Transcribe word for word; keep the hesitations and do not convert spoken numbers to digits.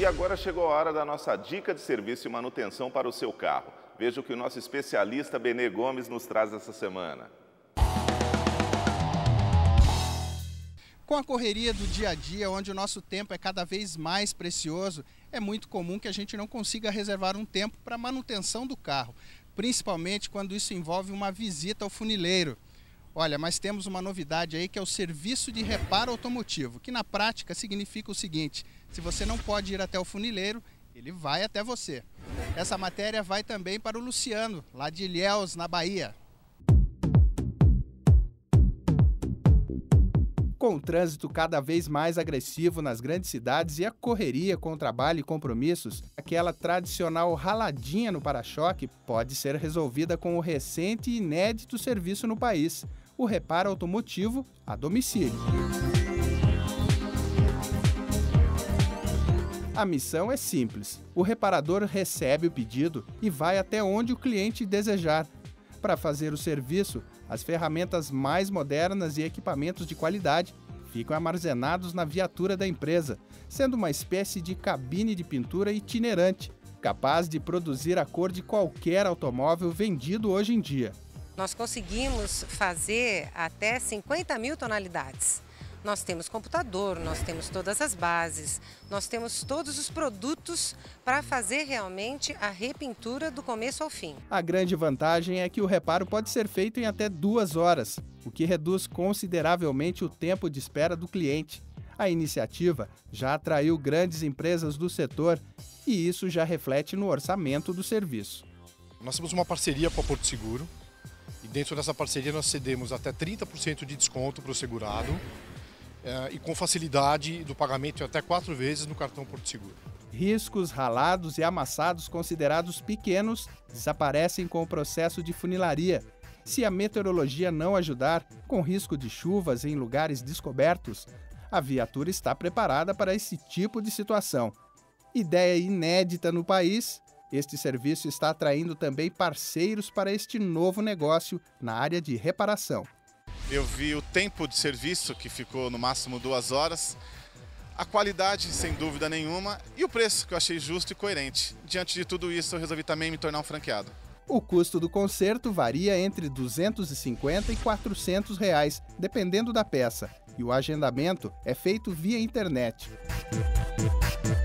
E agora chegou a hora da nossa dica de serviço e manutenção para o seu carro. Veja o que o nosso especialista Benê Gomes nos traz essa semana. Com a correria do dia a dia, onde o nosso tempo é cada vez mais precioso, é muito comum que a gente não consiga reservar um tempo para a manutenção do carro, principalmente quando isso envolve uma visita ao funileiro. Olha, mas temos uma novidade aí que é o serviço de reparo automotivo, que na prática significa o seguinte: se você não pode ir até o funileiro, ele vai até você. Essa matéria vai também para o Luciano, lá de Ilhéus, na Bahia. Com o trânsito cada vez mais agressivo nas grandes cidades e a correria com o trabalho e compromissos, aquela tradicional raladinha no para-choque pode ser resolvida com o recente e inédito serviço no país, o reparo automotivo a domicílio. A missão é simples. O reparador recebe o pedido e vai até onde o cliente desejar. Para fazer o serviço, as ferramentas mais modernas e equipamentos de qualidade ficam armazenados na viatura da empresa, sendo uma espécie de cabine de pintura itinerante, capaz de produzir a cor de qualquer automóvel vendido hoje em dia. Nós conseguimos fazer até cinquenta mil tonalidades. Nós temos computador, nós temos todas as bases, nós temos todos os produtos para fazer realmente a repintura do começo ao fim. A grande vantagem é que o reparo pode ser feito em até duas horas, o que reduz consideravelmente o tempo de espera do cliente. A iniciativa já atraiu grandes empresas do setor e isso já reflete no orçamento do serviço. Nós temos uma parceria com a Porto Seguro e dentro dessa parceria nós cedemos até trinta por cento de desconto para o segurado. É, e com facilidade do pagamento até quatro vezes no cartão Porto Seguro. Riscos ralados e amassados considerados pequenos desaparecem com o processo de funilaria. Se a meteorologia não ajudar, com risco de chuvas em lugares descobertos, a viatura está preparada para esse tipo de situação. Ideia inédita no país, este serviço está atraindo também parceiros para este novo negócio na área de reparação. Eu vi o tempo de serviço, que ficou no máximo duas horas, a qualidade, sem dúvida nenhuma, e o preço, que eu achei justo e coerente. Diante de tudo isso, eu resolvi também me tornar um franqueado. O custo do conserto varia entre duzentos e cinquenta e quatrocentos reais, dependendo da peça, e o agendamento é feito via internet.